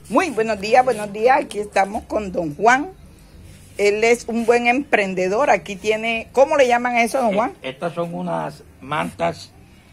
Muy buenos días, buenos días. Aquí estamos con don Juan. Él es un buen emprendedor. Aquí tiene, ¿cómo le llaman a eso, don Juan? Estas son unas mantas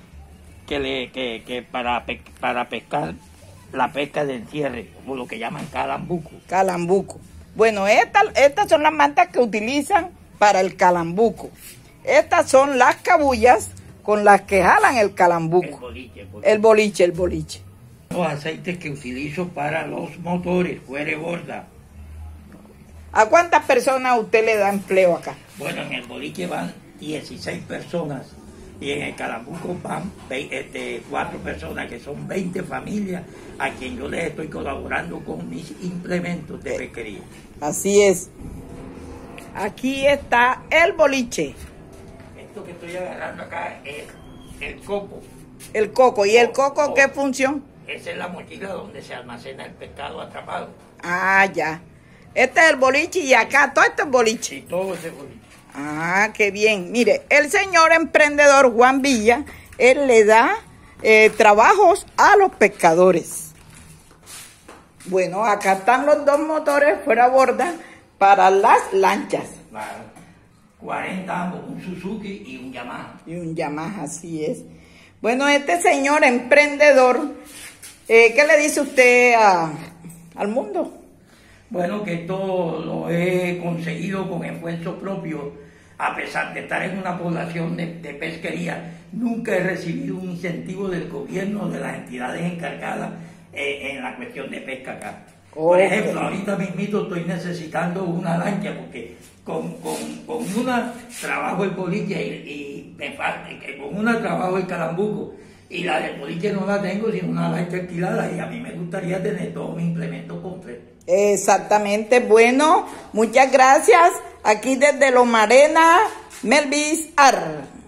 que para pescar la pesca de encierre, o lo que llaman calambuco. Calambuco. Bueno, estas son las mantas que utilizan para el calambuco. Estas son las cabullas con las que jalan el calambuco. El boliche. Los aceites que utilizo para los motores, fuere borda. ¿A cuántas personas usted le da empleo acá? Bueno, en el boliche van 16 personas y en el calambuco van 4 personas, que son 20 familias a quien yo les estoy colaborando con mis implementos de pesquería. Así es. Aquí está el boliche. Esto que estoy agarrando acá es el coco. El coco. ¿Y el coco qué función? Esa es la mochila donde se almacena el pescado atrapado. Ah, ya. Este es el boliche y acá todo esto es boliche. Y todo ese boliche. Ah, qué bien. Mire, el señor emprendedor Juan Villa, él le da trabajos a los pescadores. Bueno, acá están los dos motores fuera borda para las lanchas. Claro. 40 ambos, un Suzuki y un Yamaha. Y un Yamaha, así es. Bueno, este señor emprendedor, ¿qué le dice usted al mundo? Bueno, que esto lo he conseguido con esfuerzo propio, a pesar de estar en una población de pesquería. Nunca he recibido un incentivo del gobierno o de las entidades encargadas en la cuestión de pesca acá. Por ejemplo, ahorita mismito estoy necesitando una lancha porque con una trabajo el boliche y me falta, que con una trabajo el calambuco y la del boliche no la tengo sino una lancha alquilada y a mí me gustaría tener todos mis implementos completos. Exactamente, bueno, muchas gracias. Aquí desde Lomarena, Melvis Ar.